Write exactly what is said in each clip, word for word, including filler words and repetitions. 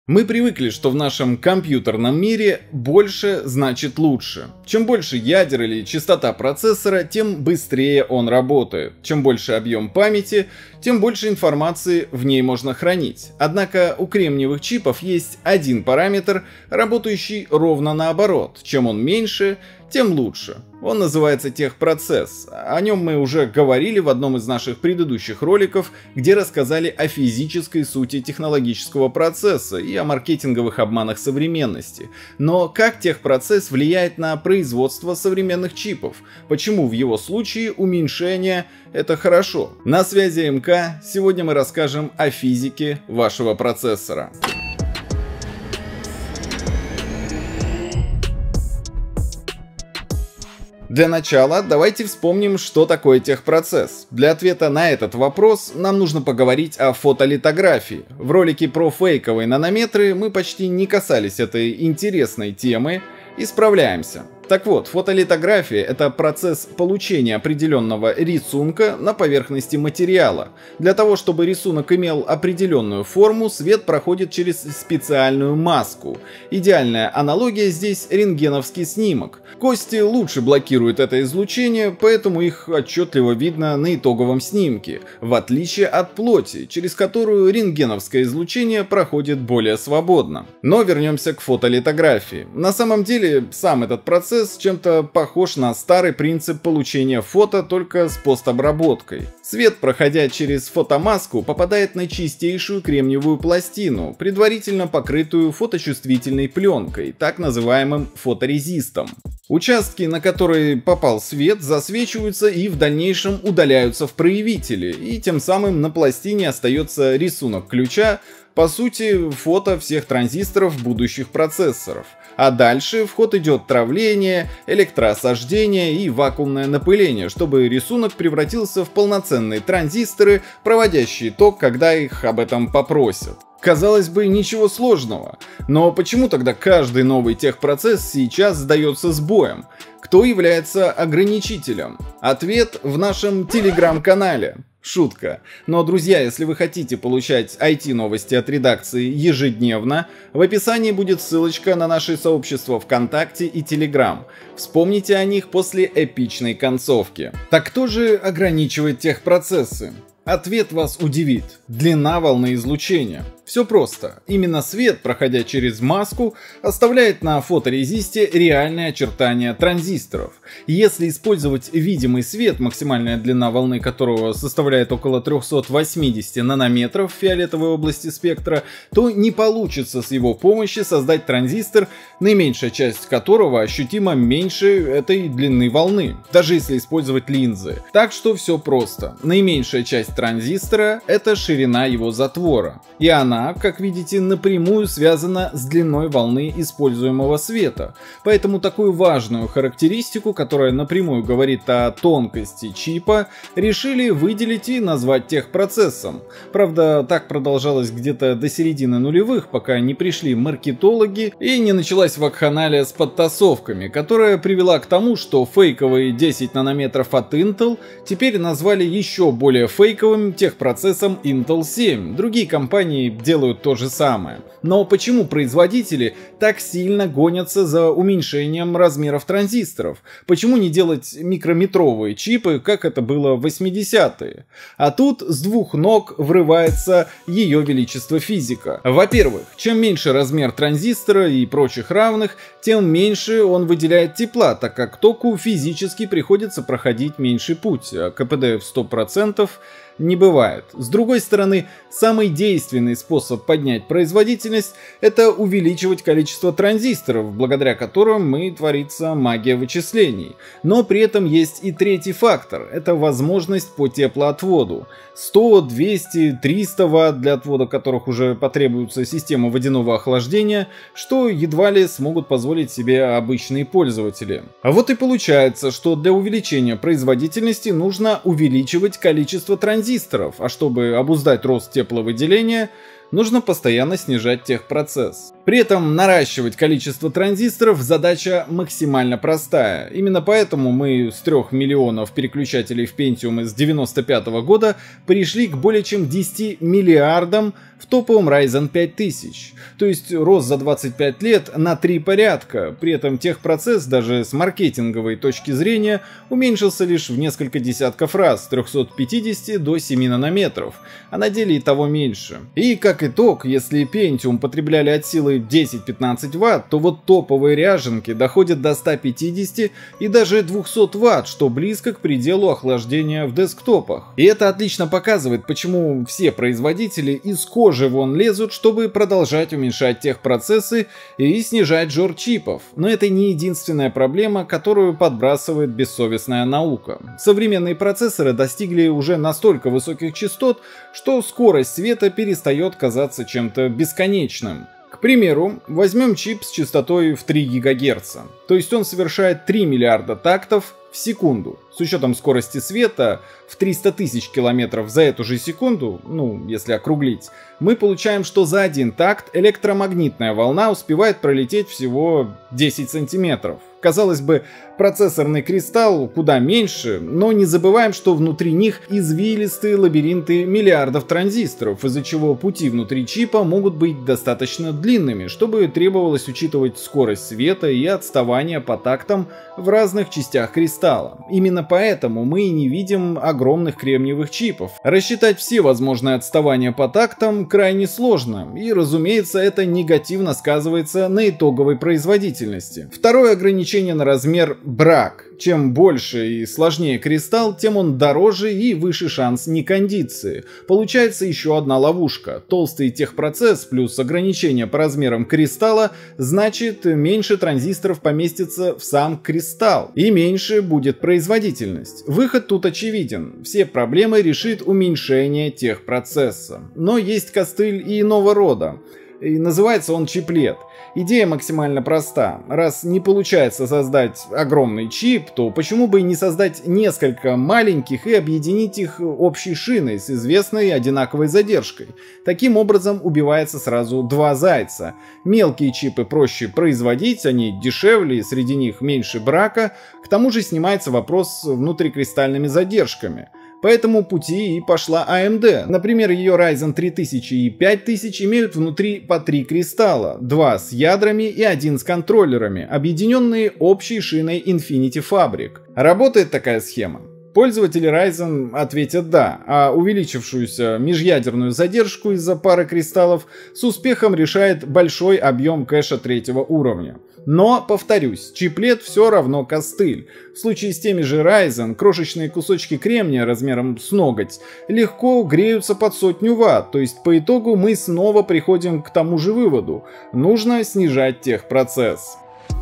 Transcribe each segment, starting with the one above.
Мы привыкли, что в нашем компьютерном мире больше значит лучше. Чем больше ядер или частота процессора, тем быстрее он работает. Чем больше объем памяти, тем больше информации в ней можно хранить. Однако у кремниевых чипов есть один параметр, работающий ровно наоборот. Чем он меньше, тем лучше. Он называется техпроцесс. О нем мы уже говорили в одном из наших предыдущих роликов, где рассказали о физической сути технологического процесса и о маркетинговых обманах современности. Но как техпроцесс влияет на производство современных чипов? Почему в его случае уменьшение — это хорошо? На связи МК. Сегодня мы расскажем о физике вашего процессора. Для начала давайте вспомним, что такое техпроцесс. Для ответа на этот вопрос нам нужно поговорить о фотолитографии. В ролике про фейковые нанометры мы почти не касались этой интересной темы. Исправляемся. Так вот, фотолитография — это процесс получения определенного рисунка на поверхности материала. Для того, чтобы рисунок имел определенную форму, свет проходит через специальную маску. Идеальная аналогия здесь — рентгеновский снимок. Кости лучше блокируют это излучение, поэтому их отчетливо видно на итоговом снимке, в отличие от плоти, через которую рентгеновское излучение проходит более свободно. Но вернемся к фотолитографии. На самом деле, сам этот процесс чем-то похож на старый принцип получения фото, только с постобработкой. Свет, проходя через фотомаску, попадает на чистейшую кремниевую пластину, предварительно покрытую фоточувствительной пленкой, так называемым фоторезистом. Участки, на которые попал свет, засвечиваются и в дальнейшем удаляются в проявителе, и тем самым на пластине остается рисунок ключа, по сути, фото всех транзисторов будущих процессоров. А дальше в ход идет травление, электроосаждение и вакуумное напыление, чтобы рисунок превратился в полноценные транзисторы, проводящие ток, когда их об этом попросят. Казалось бы, ничего сложного. Но почему тогда каждый новый техпроцесс сейчас сдается сбоем? Кто является ограничителем? Ответ в нашем телеграм-канале. Шутка. Но, друзья, если вы хотите получать ай ти-новости от редакции ежедневно, в описании будет ссылочка на наши сообщества ВКонтакте и Телеграм. Вспомните о них после эпичной концовки. Так кто же ограничивает техпроцессы? Ответ вас удивит. Длина волны излучения. Все просто. Именно свет, проходя через маску, оставляет на фоторезисте реальные очертания транзисторов. Если использовать видимый свет, максимальная длина волны которого составляет около триста восемьдесят нанометров в фиолетовой области спектра, то не получится с его помощью создать транзистор, наименьшая часть которого ощутимо меньше этой длины волны, даже если использовать линзы. Так что все просто. Наименьшая часть транзистора — это ширина его затвора. И она, как видите, напрямую связана с длиной волны используемого света. Поэтому такую важную характеристику, которая напрямую говорит о тонкости чипа, решили выделить и назвать техпроцессом. Правда, так продолжалось где-то до середины нулевых, пока не пришли маркетологи и не началась вакханалия с подтасовками, которая привела к тому, что фейковые десять нанометров от Intel теперь назвали еще более фейковым техпроцессом Intel семь. Другие компании делают то же самое. Но почему производители так сильно гонятся за уменьшением размеров транзисторов? Почему не делать микрометровые чипы, как это было в восьмидесятые? А тут с двух ног врывается ее величество физика. Во-первых, чем меньше размер транзистора и прочих равных, тем меньше он выделяет тепла, так как току физически приходится проходить меньший путь, а КПД в сто процентов не бывает. С другой стороны, самый действенный способ поднять производительность — это увеличивать количество транзисторов, благодаря которым мы творится магия вычислений. Но при этом есть и третий фактор — это возможность по теплоотводу. сто, двести, триста ватт, для отвода которых уже потребуется система водяного охлаждения, что едва ли смогут позволить себе обычные пользователи. А вот и получается, что для увеличения производительности нужно увеличивать количество транзисторов, а чтобы обуздать рост тепловыделения, нужно постоянно снижать техпроцесс. При этом наращивать количество транзисторов задача максимально простая. Именно поэтому мы с трёх миллионов переключателей в Pentium из девяносто пятого года пришли к более чем десяти миллиардам в топовом Ryzen пять тысяч. То есть рост за двадцать пять лет на три порядка. При этом техпроцесс даже с маркетинговой точки зрения уменьшился лишь в несколько десятков раз, с трёхсот пятидесяти до семи нанометров, а на деле и того меньше. И как итог, если Pentium потребляли от силы десять-пятнадцать ватт, то вот топовые ряженки доходят до ста пятидесяти и даже двухсот ватт, что близко к пределу охлаждения в десктопах. И это отлично показывает, почему все производители из кожи вон лезут, чтобы продолжать уменьшать техпроцессы и снижать жор чипов. Но это не единственная проблема, которую подбрасывает бессовестная наука. Современные процессоры достигли уже настолько высоких частот, что скорость света перестает казаться чем-то бесконечным. К примеру, возьмем чип с частотой в три гигагерца, то есть он совершает три миллиарда тактов в секунду. С учетом скорости света в триста тысяч километров за эту же секунду, ну, если округлить, мы получаем, что за один такт электромагнитная волна успевает пролететь всего десять сантиметров. Казалось бы, процессорный кристалл куда меньше, но не забываем, что внутри них извилистые лабиринты миллиардов транзисторов, из-за чего пути внутри чипа могут быть достаточно длинными, чтобы требовалось учитывать скорость света и отставание по тактам в разных частях кристалла. Именно поэтому мы и не видим огромных кремниевых чипов. Рассчитать все возможные отставания по тактам крайне сложно, и, разумеется, это негативно сказывается на итоговой производительности. Второе ограничение на размер — брак. Чем больше и сложнее кристалл, тем он дороже и выше шанс некондиции. Получается еще одна ловушка. Толстый техпроцесс плюс ограничение по размерам кристалла значит, меньше транзисторов поместится в сам кристалл и меньше будет производительность. Выход тут очевиден. Все проблемы решит уменьшение техпроцесса. Но есть костыль и иного рода. И называется он чиплет. Идея максимально проста. Раз не получается создать огромный чип, то почему бы и не создать несколько маленьких и объединить их общей шиной с известной одинаковой задержкой. Таким образом убивается сразу два зайца. Мелкие чипы проще производить, они дешевле и среди них меньше брака. К тому же снимается вопрос с внутрикристальными задержками. По этому пути и пошла а эм ди. Например, ее Ryzen три тысячи и пять тысяч имеют внутри по три кристалла, два с ядрами и один с контроллерами, объединенные общей шиной Infinity Fabric. Работает такая схема? Пользователи Ryzen ответят «да», а увеличившуюся межъядерную задержку из-за пары кристаллов с успехом решает большой объем кэша третьего уровня. Но, повторюсь, чиплет все равно костыль. В случае с теми же Ryzen крошечные кусочки кремния размером с ноготь легко греются под сотню ватт, то есть по итогу мы снова приходим к тому же выводу – нужно снижать техпроцесс.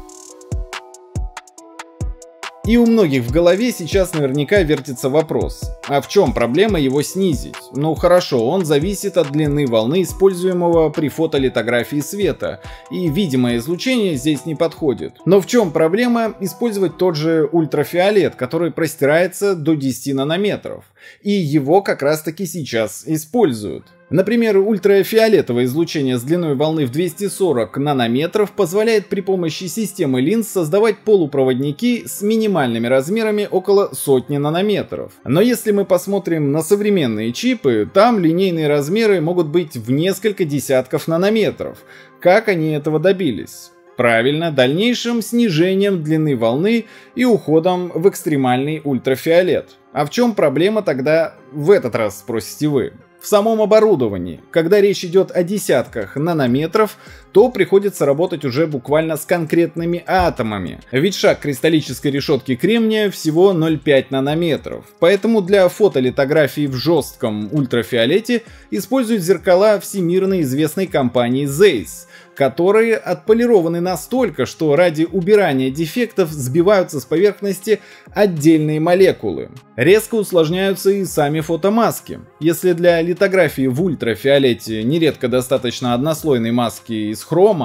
И у многих в голове сейчас наверняка вертится вопрос, а в чем проблема его снизить? Ну хорошо, он зависит от длины волны, используемого при фотолитографии света, и видимое излучение здесь не подходит. Но в чем проблема использовать тот же ультрафиолет, который простирается до десяти нанометров? И его как раз таки сейчас используют. Например, ультрафиолетовое излучение с длиной волны в двести сорок нанометров позволяет при помощи системы линз создавать полупроводники с минимальными размерами около сотни нанометров. Но если мы посмотрим на современные чипы, там линейные размеры могут быть в несколько десятков нанометров. Как они этого добились? Правильно, дальнейшим снижением длины волны и уходом в экстремальный ультрафиолет. А в чем проблема тогда в этот раз, спросите вы? В самом оборудовании. Когда речь идет о десятках нанометров, то приходится работать уже буквально с конкретными атомами. Ведь шаг кристаллической решетки кремния всего ноль целых пять нанометров. Поэтому для фотолитографии в жестком ультрафиолете используют зеркала всемирно известной компании Zeiss, которые отполированы настолько, что ради убирания дефектов сбиваются с поверхности отдельные молекулы. Резко усложняются и сами фотомаски. Если для литографии в ультрафиолете нередко достаточно однослойной маски из хрома,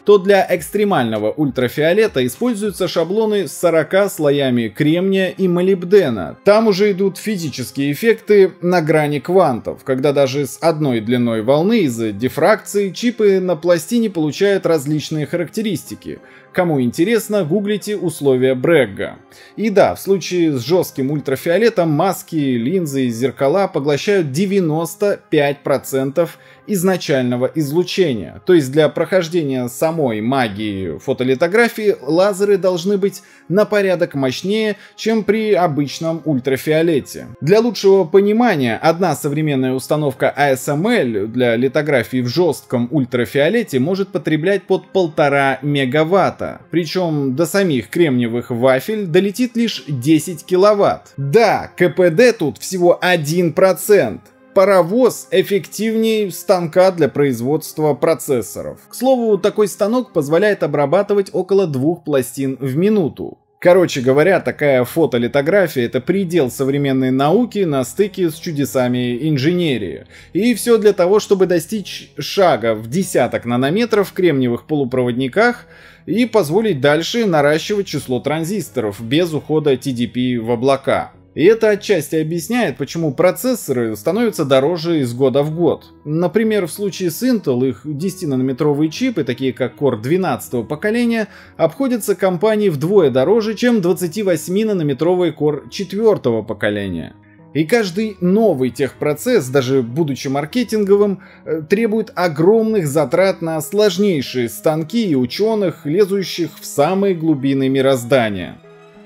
то для экстремального ультрафиолета используются шаблоны с сорока слоями кремния и молибдена. Там уже идут физические эффекты на грани квантов, когда даже с одной длиной волны из-за дифракции чипы на пластине получают различные характеристики. Кому интересно, гуглите условия Брэгга. И да, в случае с жестким ультрафиолетом маски, линзы и зеркала поглощают девяносто пять процентов изначального излучения. То есть для прохождения самой магии фотолитографии лазеры должны быть на порядок мощнее, чем при обычном ультрафиолете. Для лучшего понимания, одна современная установка эй эс эм эл для литографии в жестком ультрафиолете может потреблять под полтора мегаватта. Причем до самих кремниевых вафель долетит лишь десять киловатт. Да, ка пэ дэ тут всего один процент. Паровоз эффективнее станка для производства процессоров. К слову, такой станок позволяет обрабатывать около двух пластин в минуту. Короче говоря, такая фотолитография — это предел современной науки на стыке с чудесами инженерии. И все для того, чтобы достичь шага в десяток нанометров в кремниевых полупроводниках и позволить дальше наращивать число транзисторов без ухода ти ди пи в облака. И это отчасти объясняет, почему процессоры становятся дороже из года в год. Например, в случае с Intel их десятинанометровые чипы, такие как Core двенадцатого поколения, обходятся компании вдвое дороже, чем двадцативосьминанометровые Core четвёртого поколения. И каждый новый техпроцесс, даже будучи маркетинговым, требует огромных затрат на сложнейшие станки и ученых, лезущих в самые глубины мироздания.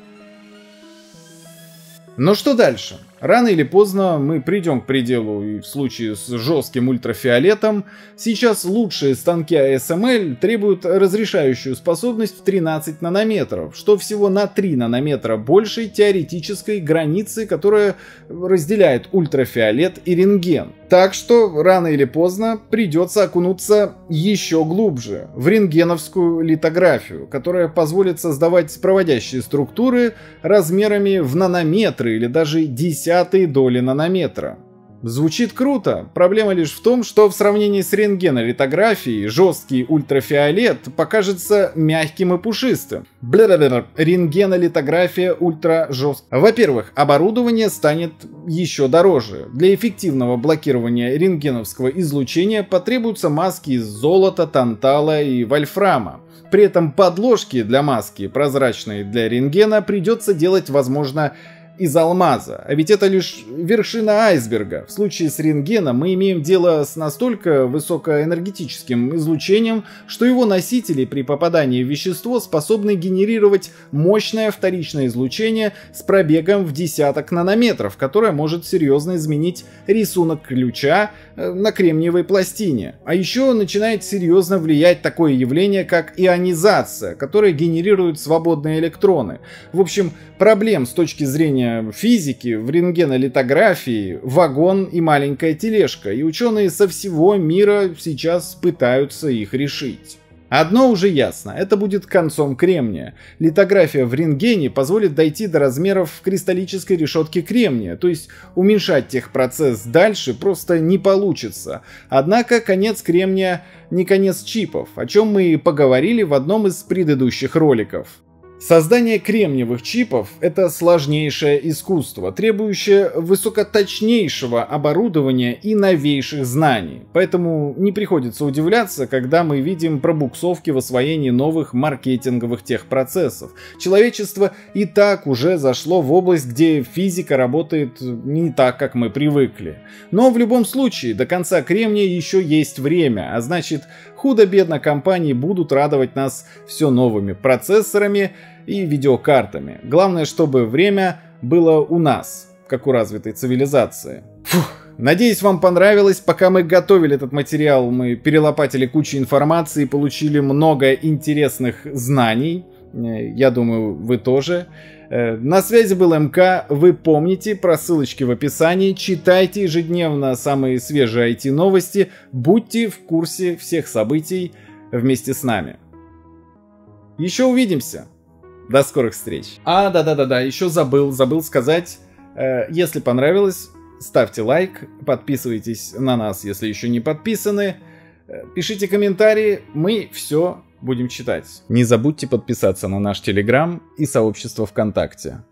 Но что дальше? Рано или поздно мы придем к пределу, и в случае с жестким ультрафиолетом сейчас лучшие станки эй эс эм эл требуют разрешающую способность в тринадцать нанометров, что всего на три нанометра больше теоретической границы, которая разделяет ультрафиолет и рентген. Так что рано или поздно придется окунуться еще глубже в рентгеновскую литографию, которая позволит создавать проводящие структуры размерами в нанометры или даже десятки доли нанометра. Звучит круто, проблема лишь в том, что в сравнении с рентгенолитографией жесткий ультрафиолет покажется мягким и пушистым. Бля-бля-бля, рентгенолитография ультра жесткая. Во-первых, оборудование станет еще дороже. Для эффективного блокирования рентгеновского излучения потребуются маски из золота, тантала и вольфрама. При этом подложки для маски, прозрачные для рентгена, придется делать, возможно, из алмаза, а ведь это лишь вершина айсберга. В случае с рентгеном мы имеем дело с настолько высокоэнергетическим излучением, что его носители при попадании в вещество способны генерировать мощное вторичное излучение с пробегом в десяток нанометров, которое может серьезно изменить рисунок ключа на кремниевой пластине. А еще начинает серьезно влиять такое явление, как ионизация, которая генерирует свободные электроны. В общем, проблем с точки зрения физики в рентгенолитографии вагон и маленькая тележка, и ученые со всего мира сейчас пытаются их решить. Одно уже ясно, это будет концом кремния. Литография в рентгене позволит дойти до размеров кристаллической решетки кремния, то есть уменьшать техпроцесс дальше просто не получится. Однако конец кремния не конец чипов, о чем мы и поговорили в одном из предыдущих роликов. Создание кремниевых чипов — это сложнейшее искусство, требующее высокоточнейшего оборудования и новейших знаний. Поэтому не приходится удивляться, когда мы видим пробуксовки в освоении новых маркетинговых техпроцессов. Человечество и так уже зашло в область, где физика работает не так, как мы привыкли. Но в любом случае, до конца кремния еще есть время, а значит, худо-бедно компании будут радовать нас все новыми процессорами и видеокартами. Главное, чтобы время было у нас, как у развитой цивилизации. Фух. Надеюсь, вам понравилось. Пока мы готовили этот материал, мы перелопатили кучу информации и получили много интересных знаний. Я думаю, вы тоже. На связи был МК. Вы помните про ссылочки в описании. Читайте ежедневно самые свежие ай ти-новости. Будьте в курсе всех событий вместе с нами. Еще увидимся. До скорых встреч. А, да-да-да-да, еще забыл, забыл сказать. Если понравилось, ставьте лайк, подписывайтесь на нас, если еще не подписаны. Пишите комментарии, мы все Будем читать. Не забудьте подписаться на наш Телеграм и сообщество ВКонтакте.